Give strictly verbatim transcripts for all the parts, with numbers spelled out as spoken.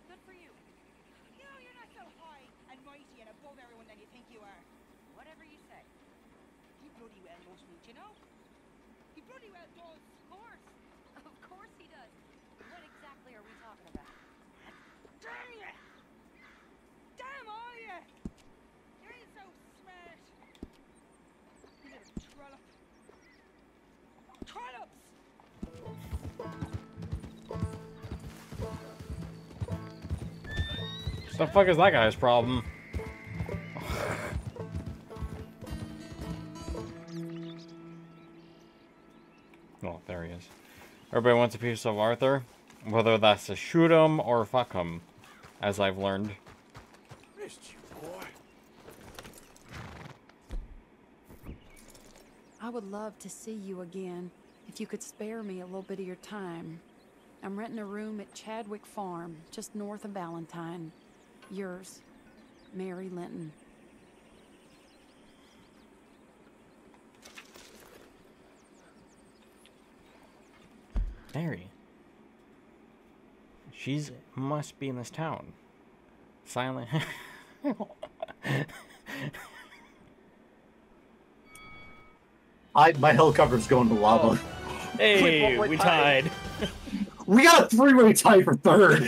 good for you. You know, you're not so high and mighty and above everyone than you think you are. Whatever you say. He bloody well loves me, do you know? He bloody well does. Of course. Of course he does. What exactly are we talking about? Damn you! Damn all you! You ain't so smart. You little trollop. Trollops! What the fuck is that guy's problem? Oh, there he is. Everybody wants a piece of Arthur, whether that's to shoot him or fuck him, as I've learned. Missed you, boy. I would love to see you again, if you could spare me a little bit of your time. I'm renting a room at Chadwick Farm, just north of Valentine. Yours, Mary Linton. Mary. She's must be in this town. Silent. I my helicopter's going to lava. Hey, Wait, we tied. tied. We got a three-way tie for third.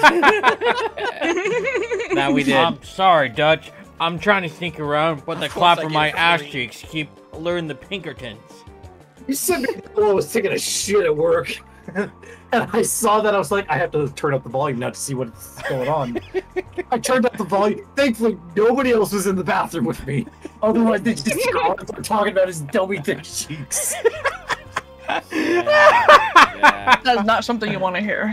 Now we did. I'm sorry, Dutch. I'm trying to sneak around, but the clap of my ass cheeks keep luring the Pinkertons. You said I was taking a shit at work, and I saw that. I was like, I have to turn up the volume now to see what's going on. I turned up the volume. Thankfully, nobody else was in the bathroom with me. Otherwise, they just were talking about his dummy thick cheeks. Yeah, yeah. That's not something you want to hear.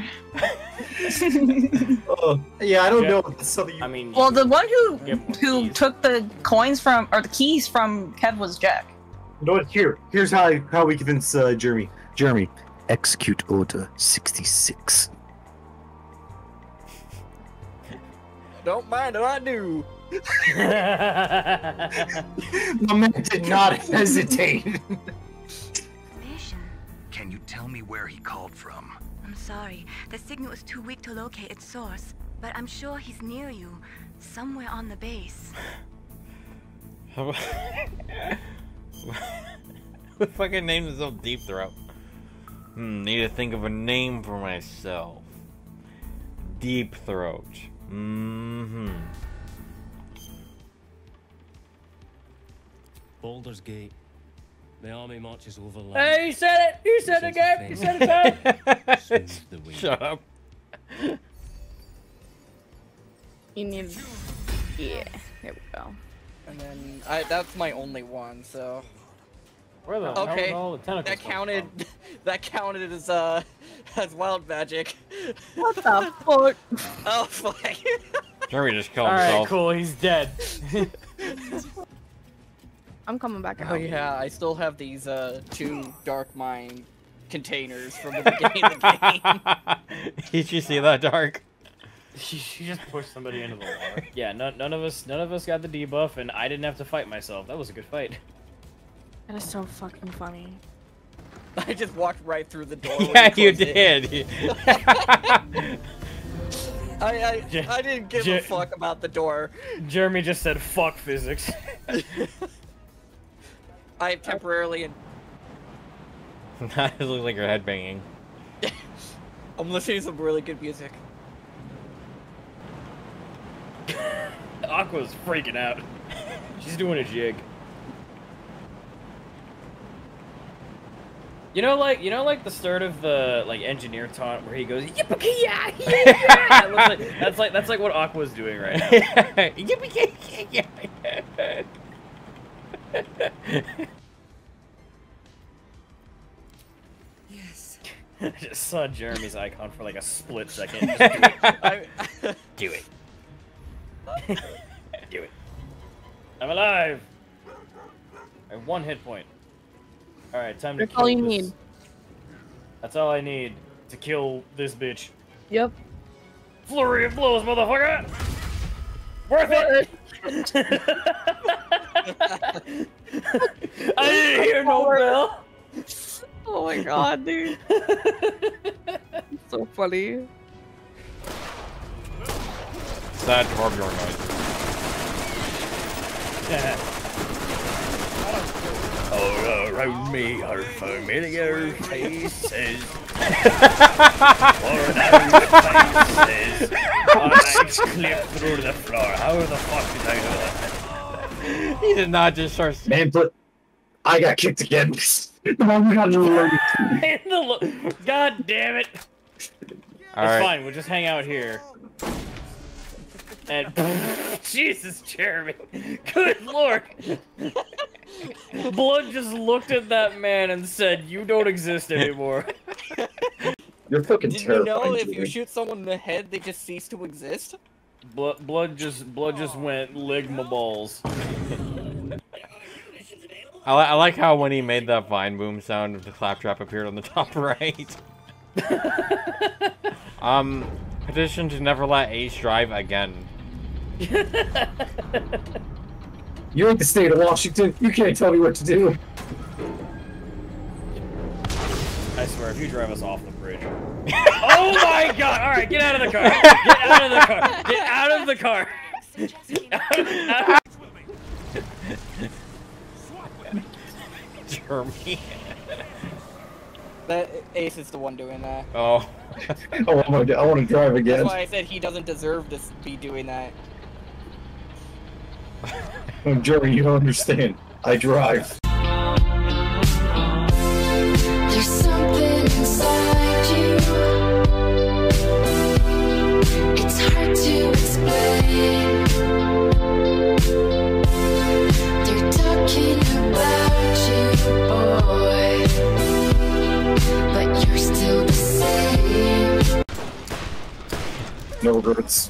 uh, yeah, I don't yeah. know. If that's something you... I mean, well, the one who who keys. took the coins from or the keys from Kev was Jack. You know what? Here, here's how I, how we convince uh, Jeremy. Jeremy, execute order sixty-six. Don't mind if I do. My man did not hesitate. Can you tell me where he called from? I'm sorry. The signal is too weak to locate its source, but I'm sure he's near you, somewhere on the base. What fucking name is so Deep Throat? Hmm, need to think of a name for myself. Deep Throat. Mm-hmm. Baldur's Gate. The army marches over land. Hey, you said it! You said it again! You said it again! Shut up. You need. Yeah, here we go. And then I that's my only one, so. Where the okay, hell are all the tentacles that counted. That counted as uh as wild magic. What the fuck? Oh fuck! Jeremy just killed All right, himself. cool. He's dead. I'm coming back out. Oh yeah, I still have these uh two Dark Mind containers from the beginning of the game. Did you see that, Dark? She, she just pushed somebody into the water. Yeah, none, none of us, none of us got the debuff, and I didn't have to fight myself. That was a good fight. That is so fucking funny. I just walked right through the door. Yeah, you did. I I, I didn't give Je a fuck about the door. Jeremy just said, "Fuck physics." I temporarily. That looks like your head banging. I'm listening to some really good music. Aqua's freaking out. She's doing a jig. You know, like you know, like the start of the like engineer taunt where he goes yippee-ki-ya, yeah. like, That's like that's like what Aqua's doing right now. Yippee-ki-ya. Yes. I just saw Jeremy's icon for like a split second. Just do it. Do it. Do it. I'm alive. I have one hit point. All right, time to That's kill all you this. need. That's all I need to kill this bitch. Yep. Flurry of blows, motherfucker! Worth it! I didn't hear no bell. Oh my god, dude. So funny. sad Torbjorn noises. All around me are familiar faces. Worn out faces. Legs clipped through the floor. How the fuck did I know that? He did not just start. Man, but I got kicked again. God damn it! All it's right. fine. We'll just hang out here. And Jesus, Jeremy, good lord! Blood just looked at that man and said, "You don't exist anymore." You're fucking Did you terrifying. know if you Jimmy. shoot someone in the head, they just cease to exist? Blood, blood just, blood just went ligma balls. I, li I like how when he made that vine boom sound, the claptrap appeared on the top right. um, petition to never let Ace drive again. You're in the state of Washington. You can't tell me what to do. I swear, if you drive us off the bridge. Oh my god! Alright, get out of the car! Get out of the car! Get out of the car! Out of, out of... Jeremy. That Ace is the one doing that. Oh. I want to. I want to drive again. That's why I said he doesn't deserve to be doing that. Oh, Jeremy, you don't understand. I drive. There's something inside you. It's hard to explain. They're talking about you, boy, but you're still the same. No regrets.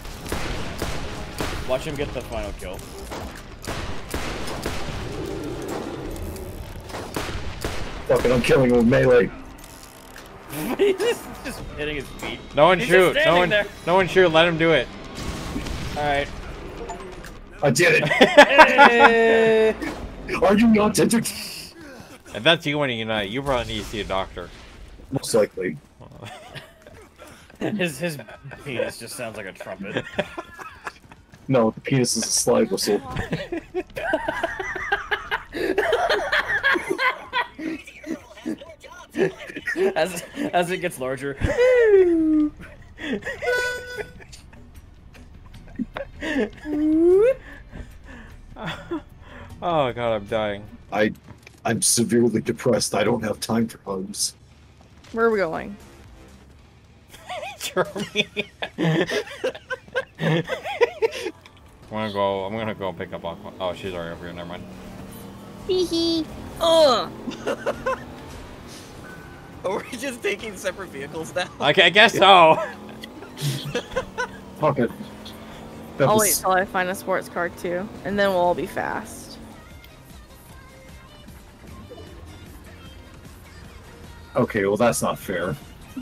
Watch him get the final kill. Fucking, I'm killing him with melee. He's just, just hitting his feet. No one He's shoot. just No standing one. there. No one shoot. Let him do it. All right. I did it. Hey. Are you not entered? If that's you winning tonight, you probably need to see a doctor. Most likely. His his penis just sounds like a trumpet. No, the penis is a slide whistle. as as it gets larger. Oh god, I'm dying. I, I'm severely depressed. I don't have time for hugs. Where are we going? Jeremy. I'm gonna go. I'm gonna go pick up Aqua. Oh, she's already over here. Never mind. Hee hee. Ugh. Are we just taking separate vehicles now? Okay, I guess so. Fuck it. That I'll was- wait till I find a sports car too, and then we'll all be fast. Okay, well that's not fair.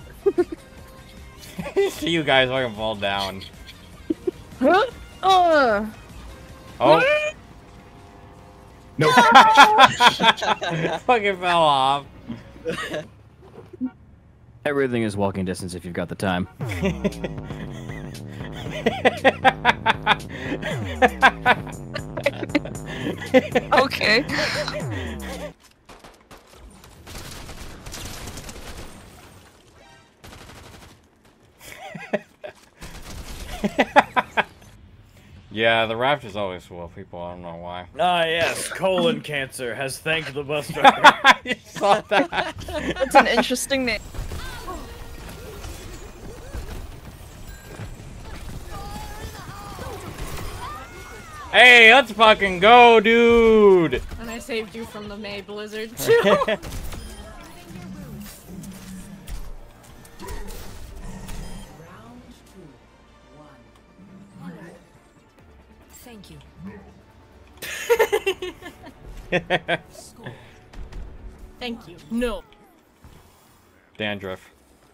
See you guys fucking fall down. Huh? Uh. Oh. No. Fucking fell off. Everything is walking distance if you've got the time. Okay. Yeah, the raft is always full of people. I don't know why. Ah yes, colon cancer has thanked the bus driver. I saw that. That's an interesting name. Hey, let's fucking go, dude. And I saved you from the May blizzard too. Thank you. Thank you. No. Dandruff.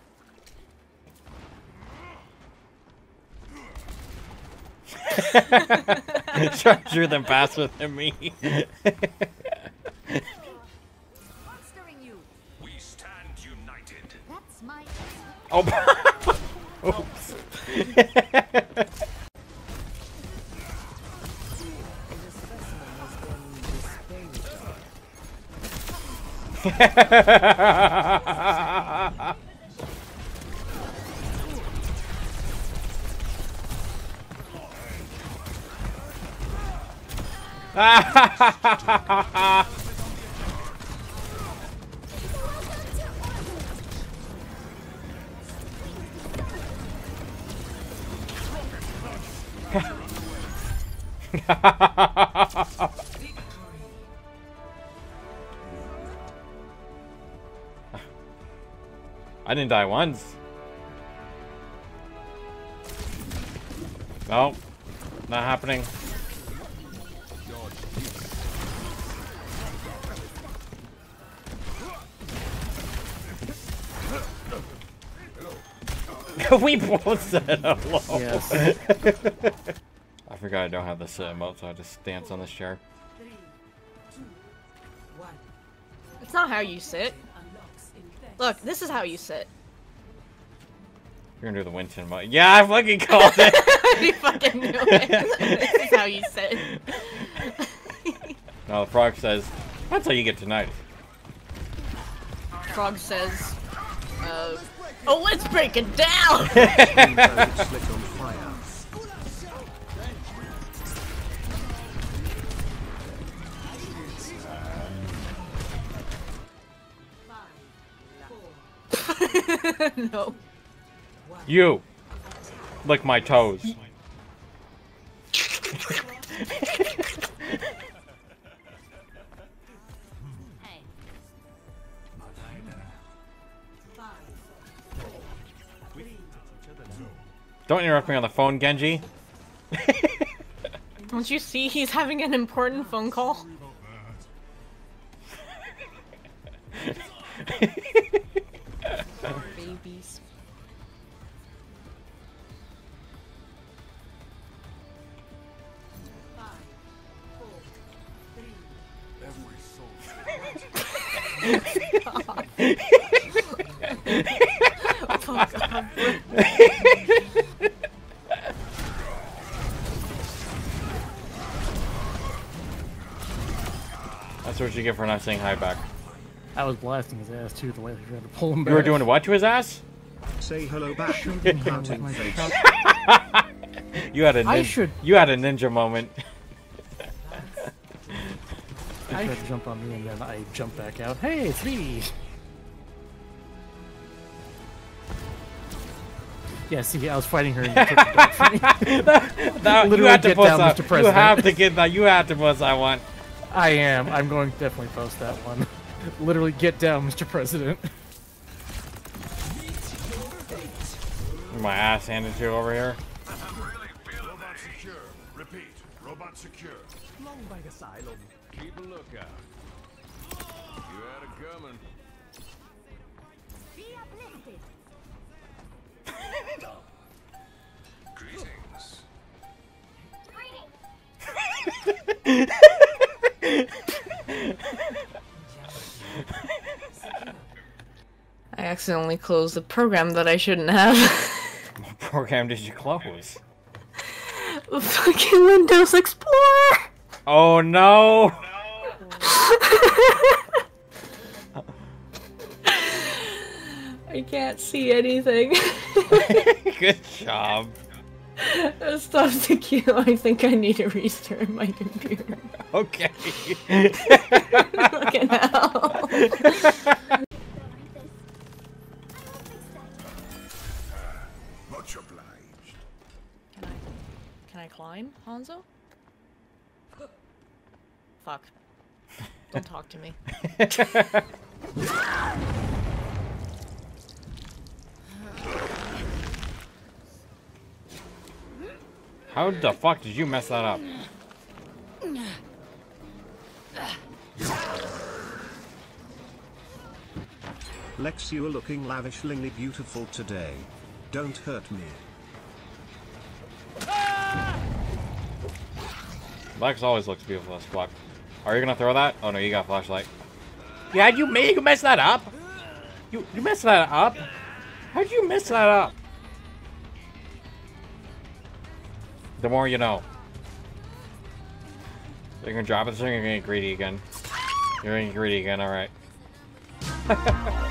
Sure, them faster than me. Monstering you. We stand united. That's my. Oh. Oops. I didn't die once. No, not happening. We both said hello. Yes. I forgot I don't have the sit emote, so I just dance on this chair. It's not how you sit. Look, this is how you sit. You're gonna do the Winston emote. Yeah, I fucking called it. You fucking knew it. This is how you sit. No, the frog says, that's how you get tonight. Frog says, uh, oh, let's break it down! No. You! Lick my toes. Don't interrupt me on the phone, Genji. Don't you see he's having an important phone call? Babies. Oh, God. That's what you get for not saying hi back. I was blasting his ass too, the way they tried to pull him back. You were doing what to his ass? Say hello back. You had a I nin should- you had a ninja moment. They tried to jump on me and then I jumped back out. Hey, it's me! Yeah, see, I was fighting her and you took the dog from me. that, that, you Literally had to get post down, that. Mister You President. have to get that. You have to post that one. I am. I'm going to definitely post that one. Literally, get down, Mister President. My ass handed to you over here. Robot secure. Repeat. Robot secure. Long by asylum. Keep a lookout. You had it coming. Greetings. I accidentally closed the program that I shouldn't have. What program did you close? Fucking Windows Explorer! Oh no! I can't see anything. Good job. Stop the queue. I think I need to restart my computer. Okay. Fucking hell. Much obliged. Can I, can I climb, Hanzo? Fuck. Don't talk to me. How the fuck did you mess that up? Lex, you are looking lavishly beautiful today. Don't hurt me. Lex always looks beautiful as fuck. Are you gonna throw that? Oh no, you got a flashlight. Yeah, you made you mess that up. You you messed that up. How'd you mess that up? The more you know. You're gonna drop it, so you're gonna get greedy again. You're gonna get greedy again, alright. Bye.